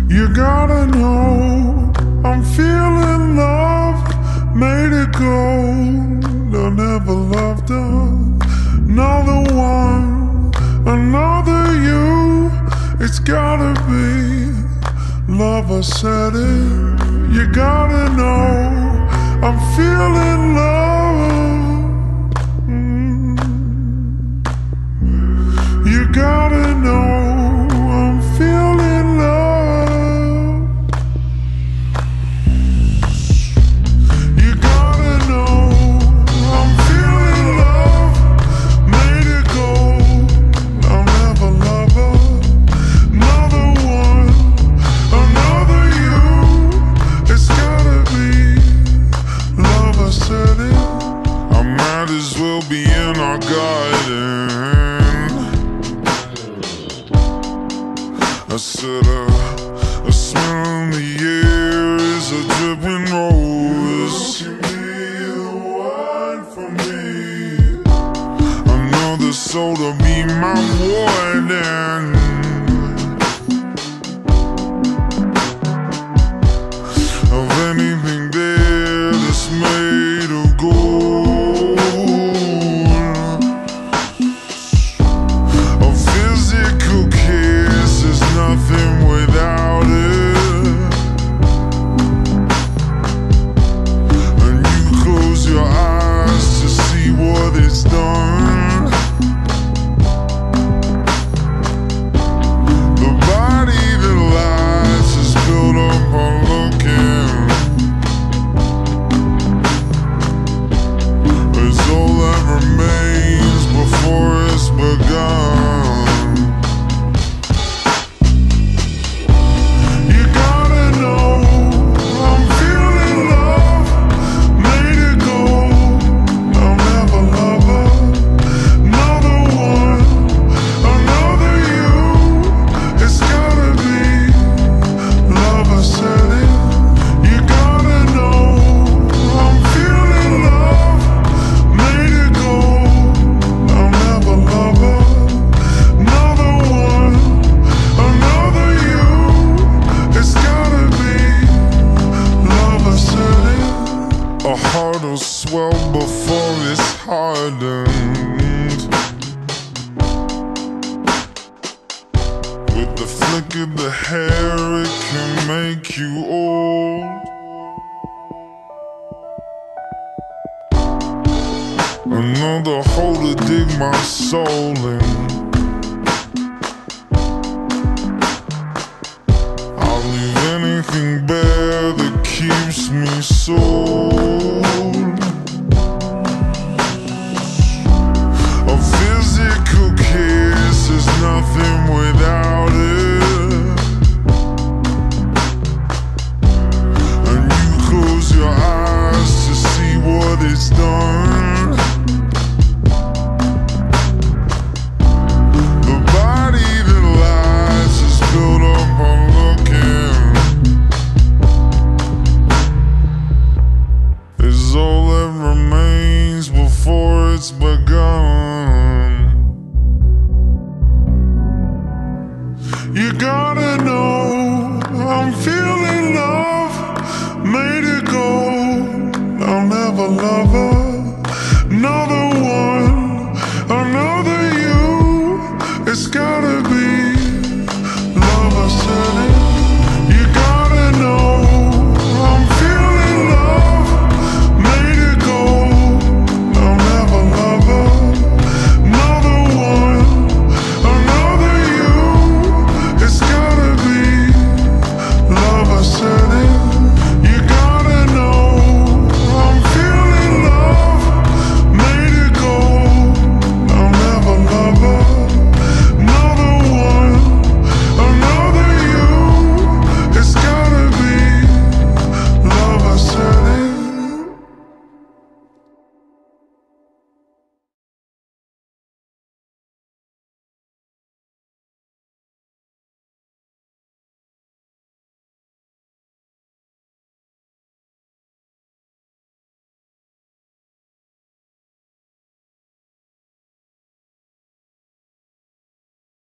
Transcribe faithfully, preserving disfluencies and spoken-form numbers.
You gotta know I'm feeling love, made it gold. I never loved another one, another you. It's gotta be love, I said it. You gotta know I'm feeling love. mm. You gotta know I'm feeling love. You gotta know I'm feeling love, made it gold. I'll never love another one, another you. It's gotta be love, I said it. I might as well be in our garden. I said uh, a smell in the air is a dripping rose. You can be the one for me. I know the soul to be my warden. Of anything there that's made of gold. A physical kiss is nothing without it. And you close your eyes to see what it's done. The body that lies is built up on looking. It's all that remains before it's begun. You gotta know I'm feeling love, made it gold. I'll never love another one, another you. It's gotta be love, I said it. You gotta know I'm feeling love, made it gold. I'll never love another one, another you. It's gotta be love, I said it. A heart will swell before it's hardened. With the flick of the hair, it can make you old. Another hole to dig my soul in. I'll leave anything bare that keeps me sold. A physical kiss is nothing without it. And you close your eyes to see what it's done. The body that lies is built up on looking. Is all that remains before it's begun. You gotta know I'm feeling love, made it gold. I'll never love her.